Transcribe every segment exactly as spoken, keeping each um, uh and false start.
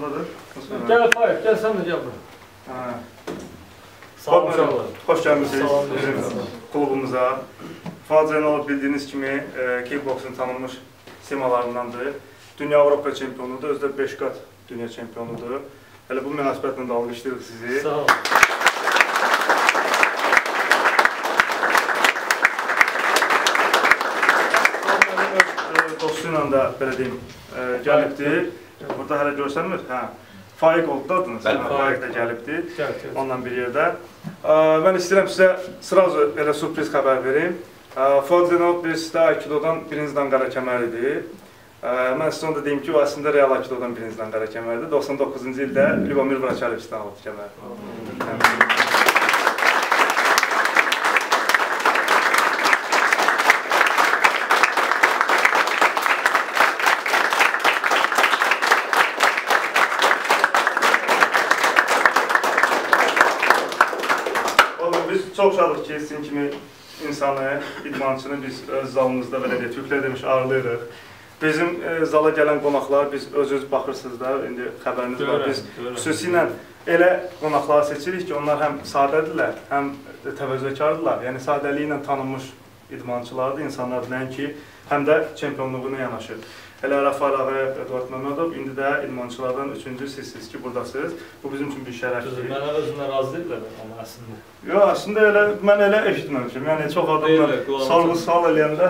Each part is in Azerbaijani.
buradadır. Gəl Faiq, gəl sən də gəl bura. Sağ olun. Xoş gəlmişsiniz bizim klubumuza. Fuad Zeynalov bildiyiniz kimi kickboksun tanınmış simalarındandır. Dünya Avropa çempionudur, özdə beş qat dünya çempionudur. Hələ bu münasibətlə də alqışlayırıq sizi. Sağ olun. Dostu ilə də belə deyim, gəlibdir. Burada hələ görsənmir. Faiq oldu da adınız. Faiq də gəlibdir. Onunla bir yerdə. Mən istəyirəm sizə sırazu elə sürpriz xəbər verim. Fuad Zeynalov sizdə Aikidodan birinci dan qara kəməridir. Mən sizə onu da deyim ki, o əslində Real Aikidodan birinci dan qara kəməridir. doxsan doqquzuncu ildə Lyubomir Vraçalevskidən aldı kəməri. Çox şadıq ki, sizin kimi insanı, idmançını biz öz zalımızda belə deyək, Türklər demiş, ağırlayırıq. Bizim zala gələn qonaqlar, biz öz-öz baxırsınız da, indi xəbəriniz var, biz xüsusilə elə qonaqları seçirik ki, onlar həm sadədirlər, həm təvəzzökardırlar, yəni sadəliyi ilə tanınmış idmançılardır, insanlardır, nəinki həm də çempionluğuna yanaşır. Elə Rəfal Ağayev, Eduard Məmmədov, indi də idmançılardan üçüncü sizsiniz ki, buradasınız. Bu bizim üçün bir şərəfdir. Mənə özündən razı deyirlər amma əslində. Yox, əslində elə, mən elə eşitməmişim. Yəni, çox adamlar sorğu-sual eləyəndə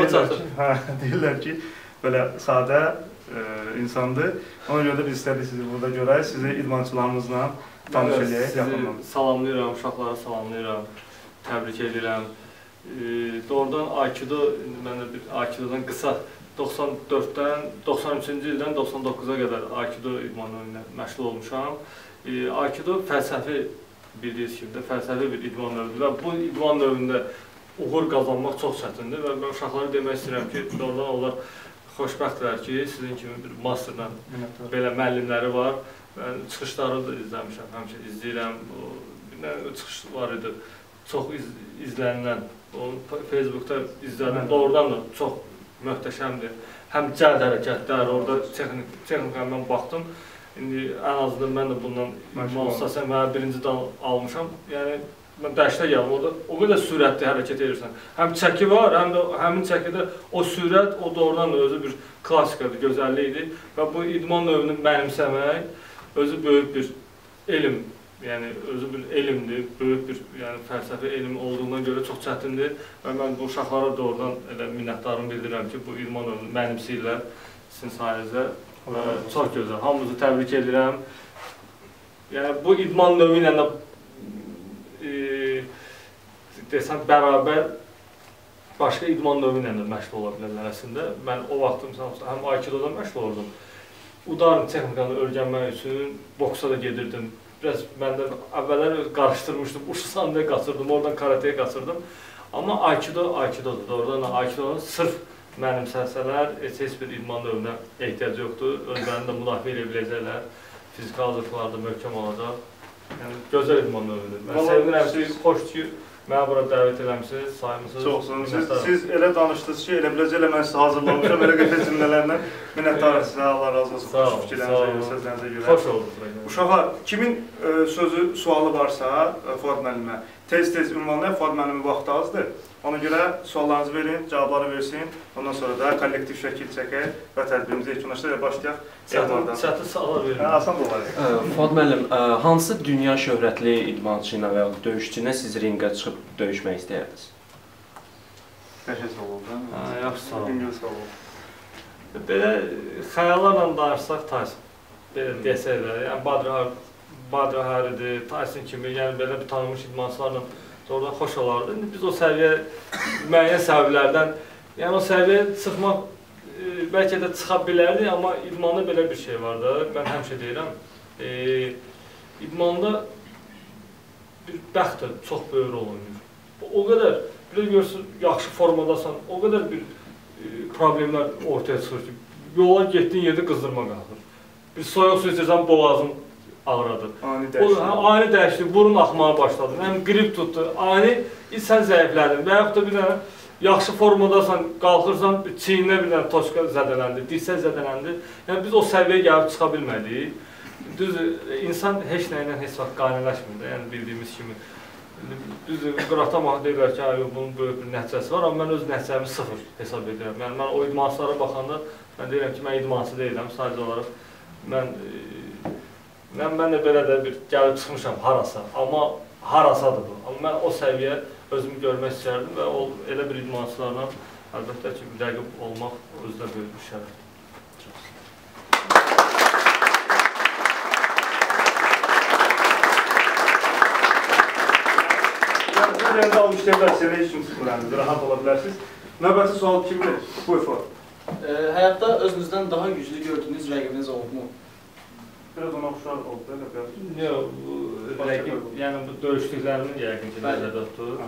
deyirlər ki, belə sadə insandır. Ona görə də biz istədik sizi burada görək, sizi idmançılarımızla tanış eləyək. Sizi salamlayıram, uşaqları salamlayıram, təbrik edirəm. Doğrudan Aikido, mən də bir Aikidodan qısa doxsan dörddən, doxsan üçüncü ildən doxsan doqquza qədər Aikido idman növündə məşğul olmuşam. Aikido fəlsəfi, bildiyiniz kimi də fəlsəfi bir idman növüdür və bu idman növündə uğur qazanmaq çox çətindir və mən uşaqlara demək istəyirəm ki, doğrudan onlar xoşbəxtdirlər ki, sizin kimi bir masterla belə müəllimləri var. Mən çıxışları da izləmişəm, həmişə izləyirəm. Bir çıxış var idi, çox izlənilən, Facebookda izlədim, doğrudan da çox möhtəşəmdir. Həm cəld hərəkətlər, orada texnikaya mən baxdım. İndi ən azından mən də bundan olsasam, mən birinci dan almışam. Yəni, mən dəşdə gəldim, orada o qədər sürətli hərəkət edirsən. Həm çəki var, həm də həmin çəkidə o sürət, o doğrudan da özü bir klassikadır, gözəllikdir. Və bu idman növünü mənimsəmək, özü böyük bir elm. Yəni, özü bir elmdir, böyük bir fəlsəfi elm olduğundan görə çox çətindir və mən bu uşaqlara doğrudan elə minnətdarımı bildirirəm ki, bu idman növünü mənimsəyirlər sizin sayənizdə və çox gözəl. Hamınızı təbrik edirəm. Yəni, bu idman növü ilə də desəm, bərabər başqa idman növü ilə də məşğul ola bilərlər əslində. Mən o vaxtım həm Aikidodan məşğul olurdum. Udarın texnikanı öyrənmək üçün boksa da gedirdim. Biraz mən də əvvəllər qarışdırmışdım, uçsam deyə qaçırdım, oradan karateye qaçırdım. Amma Aikido, Aikidodur, doğrudan Aikidonun sırf mənimsəsələr, heç bir idman növünə ehtiyac yoxdur. Özlərini də müdafiə edə biləcəklər, fiziki hazırlıqlar da möhkəm olacaq. Yəni, gözəl idman növüdür. Mən sevinirəm ki, xoşdur ki, mənə bura dəvət eləmişsiniz, saymışsınız. Çoxsunuz. Siz elə danışdınız ki, elə biləcək elə mən sizə hazırlamışam, elə qəfə cümlələrlə minnətdarım sizə, Allah razı olsun, xoş fikirlərinizə, sözlərinizə görə. Xoş oldu. Uşaqlar, kimin sözü, sualı varsa Fuad müəllimə, tez-tez ünvanlayın, Fuad müəllimi vaxtı azdır. Ona görə suallarınızı verin, cavabları versin, ondan sonra da kollektiv şəkil çəkək və tədbirimizi yekunlaşdıraq, başlayaq. Çətin suallar verin. Asan da olar. Fuad müəllim, hansı dünya şöhrətli idmançı ilə və döyüşçü ilə siz ringə çıxıb döyüşmək istəyərdiniz? Qəşə sual oldu. Yaxşı sual. İngiliz sual oldu. Belə xəyallarla danışsaq Tyson, belə desək də, yəni Badr Haridir, Tyson kimi, yəni belə bir tanınmış idmançılarla doğrudan xoş olardı. İndi biz o səviyyə, müəyyən səbəblərdən, yəni o səviyyəyə çıxmaq bəlkə də çıxa bilərdi, amma idmanda belə bir şey var da, mən həmişə deyirəm, idmanda bir bəxt də çox böyük rol oynayır. O qədər, bir də görürsün, yaxşı formadasan, o qədər bir problemlər ortaya çıxır ki, yola getdiyin yerdə qızdırma qalır. Bir soyuq su içirsən, boğazın ağradı. Ani dəyişiklik. Ani dəyişiklik, burun axmağa başladı, həm qrip tutdu, ani sən zəiflədin və yaxud da bir dənə yaxşı formadasan, qalxırsan, çiyinlə bir dənə toçka zədələndi, dirsə zədələndi. Yəni biz o səviyyəyə gəlib çıxa bilmədik. düz insan heç nə ilə heç vaxt qaniləşmir də, yəni bildiyimiz kimi. Düz qıratama deyirlər ki, bunun böyük bir nəticəsi var, amma mən öz nəticəmi sıfır hesab edirəm. Yəni mən o idmançılara baxanda mən deyirəm ki, mən idmançı deyiləm, sadəcə olaraq mən mən mən də belə də bir gəlib çıxmışam harasa, amma harasadır bu. Amma mən o səviyyə özümü görmək istərdim və o elə bir idmançılarla əlbəttə ki, rəqib olmaq özdə böyük bir şərəfdir. Sizin də almışlar sizə heç kim sıxmırınız, rahat ola bilərsiniz. Növbəti sual kimdir? Buyur for. Həyatda özünüzdən daha güclü gördüyünüz rəqibiniz olubmu? Biraz ona oxşar oldu da. Yox, bu rəqib, yəni bu döyüşdüklərimin yəqin ki, nəzərdə tutdu.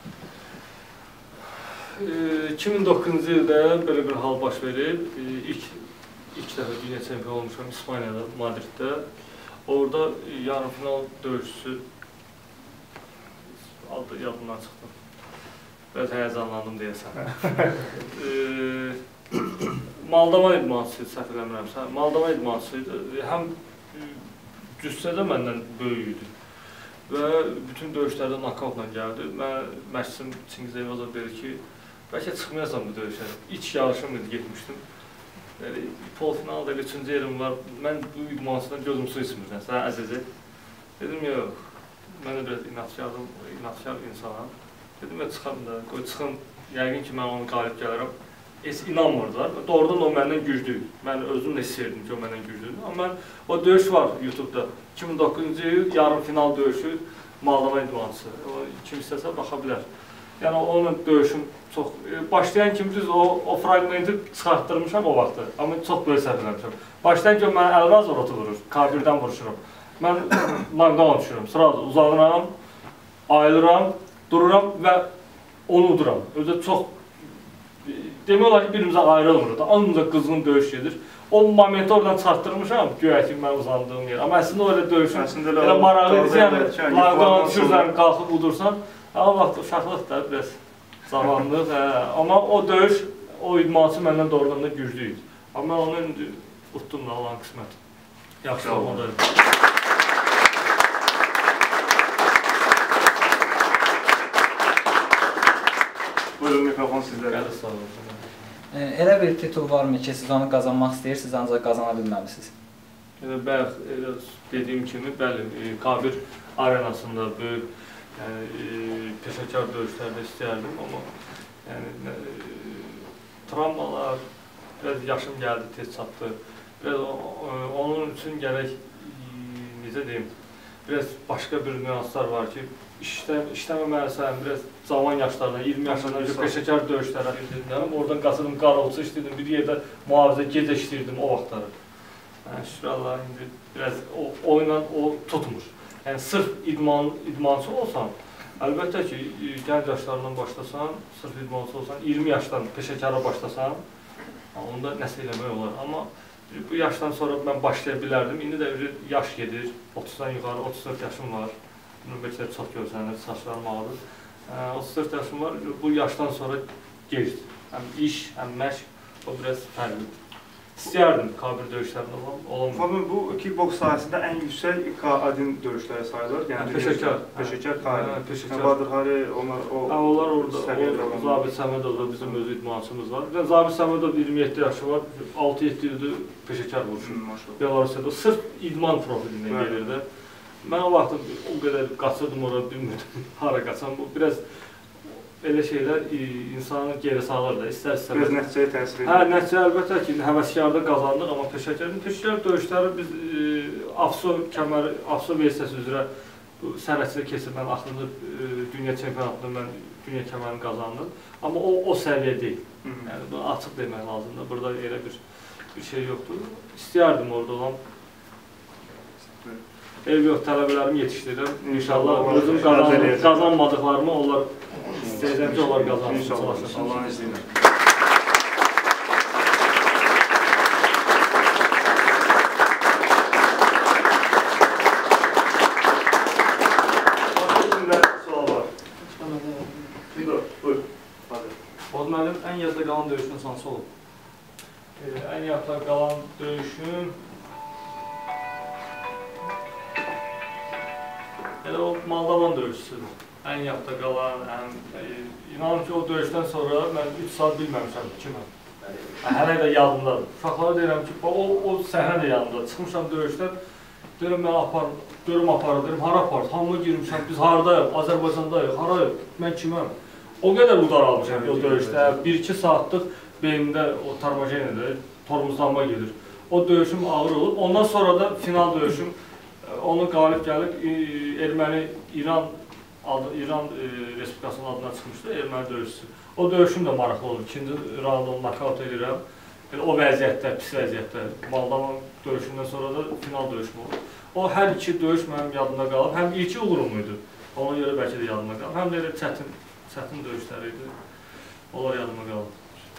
iki min doqquzuncu ildə belə bir hal baş verib. İlk ilk dəfə dünya çempionu olmuşam İspaniyada, Madriddə. Orada yarım final döyüşçüsü adı yadımdan çıxdı. Biraz həyəcanlandım deyəsən. Moldova idmançısıydı, səhv eləmirəmsə. Moldova idmançısıydı. Həm cüssədə məndən böyük idi və bütün döyüşlərdə nokautla gəldi. Mən məşqçim Çingiz Eyvazov dedi ki, bəlkə çıxmayasam bu döyüşə. İç yarışım idi, getmişdim. Polfinalda üçüncü yerim var. Mən bu idmançıdan gözüm su içmir, sən əzizi. Dedim, yox. Mən də biraz inatkarım, inatkar insanam. Dedim, mən çıxam da, qoy çıxım, yəqin ki, mən onu qalib gələrəm. Heç inanmırdılar. Doğrudan o məndən güclüydü. Mən özüm də istəyirdim ki, o məndən güclüydü. Amma mən, o döyüş var YouTube-da. iki min doqquzuncu il yarım final döyüşü Moldova idmançısı. Kim istəsə baxa bilər. Yəni, onun döyüşüm çox... Başlayan kimi düz o, o fragmenti çıxartdırmışam o vaxtı. Amma çox böyük səhv eləmişəm. Başlayan kimi mən Əlvaz rotu vurur, K birdən vuruşuram. Mən knockdown düşürüm, sırada uzanıram, ayılıram, dururam və onu uduram. Özə çox, demək olar ki, birimizə ayrılmır da, anımca qızğın döyüş gedir. O momenti oradan çartdırmışam, güya ki, mən uzandığım yer. Amma əslində o elə döyüşün, elə marağı idi, yəni, knockdown düşürsən, qalxıb udursan, o vaxt uşaqlıq da, biraz zamanlıq, amma o döyüş, o idmançı məndən doğrudan da güclü idi. Amma mən onu indi utdum da, Allahın qisməti. Yaxşı olmalıdır. Buyurun, mikrofon sizlərə. Elə bir titul varmı ki, siz onu qazanmaq istəyirsiniz, ancaq qazana bilməlisiniz? Bəli, dediyim kimi, bəli, K bir arenasında böyük peşəkar döyüşlərdə istəyərdim, amma travmalar, biraz yaşım gəldi, tez çatdı. Onun üçün gərək, necə deyim, biraz başqa bir nüanslar var ki, işləməməlisəm, biraz cavan yaşlardan, iyirmi yaşlardan önce peşəkar döyüşlərə ildirdim. Oradan qasırdım, qarovçu işləyirdim, bir yerdə mühafizə gecə işləyirdim o vaxtları. Şükür Allah, indi biraz oyla o tutmur. Yəni, sırf idmançı olsan, əlbəttə ki, gənc yaşlarından başlasan, sırf idmançı olsan, iyirmi yaşdan peşəkara başlasan, onda nəsə eləmək olar. Amma bu yaşdan sonra mən başlaya bilərdim. İndi də yaş gedir, otuzdan yuxarı, otuz dörd yaşım var. Bunun bəlkə çox görsənir, saçlarım ağrır. otuz dörd yaşım var, bu yaşdan sonra gecdir. Həm iş, həm məşq, o biraz fərqlidir. İstəyərdim K bir döyüşlərində olamam. Fadıl, bu kickboks sahəsində ən yüksək K bir döyüşləri sayılır. Peşəkar. Peşəkar K bir. Bahadır Hari, onlar o... Onlar orada, Zabit Səmədov da bizim öz idmançımız var. Zabit Səmədov iyirmi yeddi yaşı var, altı yeddi ildir peşəkar vuruşur. Belarusiyada sırf idman profilindən gelir də. Mən o vaxt o qədər qaçırdım orada, bilmirdim hara qaçam. Biraz elə şeylər insanı geri salır da, istər-istər. Biraz nəticəyə təsir edir. Hə, nəticə əlbəttə ki, həvəskarda qazandıq, amma peşəkərin peşəkar döyüşləri biz AFSO kəməri, AFSO versiyası üzrə sənətçidə keçirmən axırında dünya çempionatında mən dünya kəmərini qazandım. Amma o, o səviyyə deyil. Yəni, bunu açıq demək lazımdır. Burada elə bir, bir şey yoxdur. İstəyərdim orada olan. Ev yox, tələbələrimi yetişdirirəm. İnşallah özüm qazanmadıqlarımı onlar istəyəcəm ki, onlar qazansın. İnşallah, Allah'ın izniyle. Başka içinde sual var. Buyur. Fadıl müəllim, ən yadda qalan döyüşün hansı olub? Ən yadda qalan döyüşüm... Elə o Moldavan döyüşçüsüdür. Ən yaxda qalan, ən... E, inanın ki, o döyüşdən sonra mən üç saat bilməmişəm kimə. Hələ də yadımdadır. Uşaqlara deyirəm ki, o, o səhnə də yanımdadır. Çıxmışam döyüşdən, deyirəm, mən apar, görüm aparır, deyirəm, hara apar, hamıya girmişəm, biz haradayıq, Azərbaycandayıq, harayıq, mən kiməm? O qədər udar almışam o döyüşdə, bir iki saatlıq beynimdə o tarmajenidir, tormuzlanma gedir. O döyüşüm ağır olub, ondan sonra da final döyüşüm, onu qalib gəlib, Erməni-İran İran e, Respublikasının adına çıxmışdı, erməni döyüşçüsü. O döyüşüm də maraqlı olur. İkinci raundda nakavt edirəm. O vəziyyətdə, pis vəziyyətdə. Moldavan döyüşündən sonra da final döyüşüm olur. O hər iki döyüş mənim yadımda qalıb. Həm ilki uğurum idi. Ona görə bəlkə də yadımda qalıb. Həm də elə çətin, çətin döyüşlər idi. Onlar yadımda qalıb.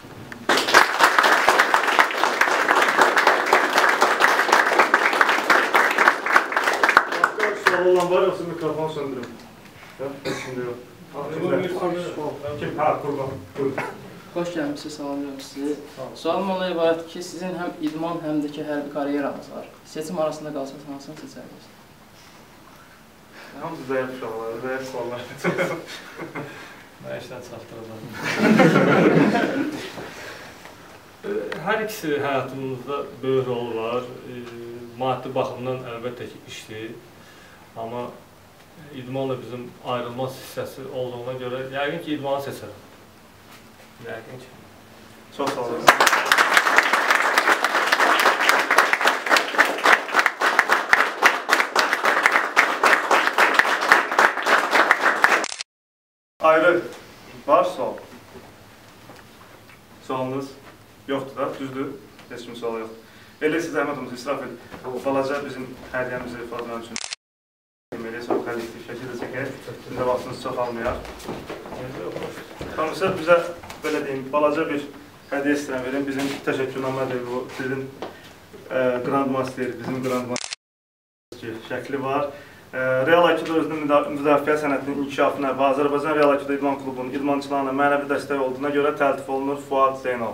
Başqa sual olan var, yoxsa mikrofonu söndürüm? Şimdi yok. Kim? Ha, Qurban. Xoş gəlmişsiniz, salamlayıram sizi. Sualım onunla ibarət ki, sizin həm idman, həm də ki, hərbi karyeranız var. Seçim arasında qalsanız hansını seçərsiniz? Hamısı zəif uşaqlar, zəif suallar. Mən işdən çatdıracağım. Hər ikisi həyatımızda böyük rol var. Maddi baxımdan əlbəttə ki, işdir. Amma idmanla bizim ayrılmaz hissəsi olduğuna görə yəqin ki, idmanı seçərəm. Yəqin ki. Çox sağ olun. Ayrı var sual. Sualınız yoxdur da, düzdür. Heç kimin sualı yoxdur. Elə siz zəhmətimizi israf edin. Balaca bizim hədiyyəmizi ifadələmək üçün deməli, sonra kollektiv şəkildə çəkək. Sizin də vaxtınızı çox almayaq. Tanrısı bizə, belə deyim, balaca bir hədiyyə istəyən verin. Bizim təşəkkürnamədir bu, sizin Grandmaster, bizim Grandmaster şəkli var. Real Aikido özünün müdafiə sənətinin inkişafına və Azərbaycan Real Aikido İdman Klubunun idmançılarına mənəvi dəstək olduğuna görə təltif olunur Fuad Zeynalov.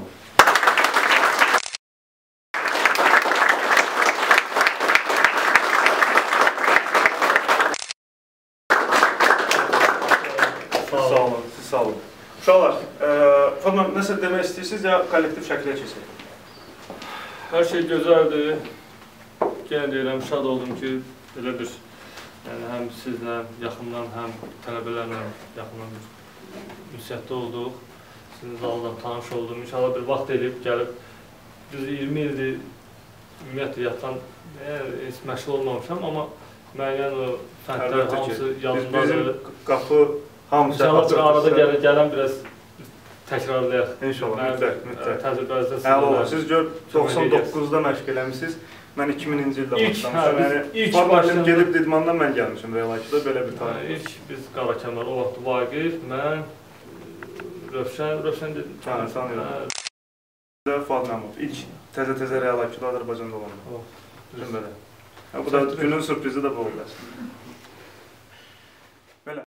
Sağ olun, siz sağ olun. Uşaqlar, Fatma, nəsə demək istəyirsiniz ya kollektiv şəklə keçək? Hər şey gözəldir. Yenə deyirəm, şad oldum ki, elə bir yəni, həm sizlə yaxından, həm tələbələrlə yaxından bir ünsiyyətdə olduq. Sizin zaldan tanış oldum. İnşallah bir vaxt edib, gəlib, biz iyirmi ildir ümumiyyətlə yatan, heç məşğul olmamışam, amma müəyyən o fəndlər hamısı yadımdadır. Bizim qapı hamısı İnşallah bir arada gələn biraz təkrarlayaq. İnşallah, mütləq, mütləq. Təcrübənizdə Əla olun, siz gör doxsan doqquzda məşq eləmişsiniz. Mən iki minci ildə başlamışam. İlk başladım, gedib idmandan mən gəlmişim Real Aikido, belə bir tarix. İlk biz Qarakəmər, o vaxt Vaqif, mən, Rövşən, Rövşən dedim. Hə, tanıyıram. Fuad Məmmud, ilk təzə-təzə Real Aikido Azərbaycanda olanda. Bu da günün sürprizi də bu oldu.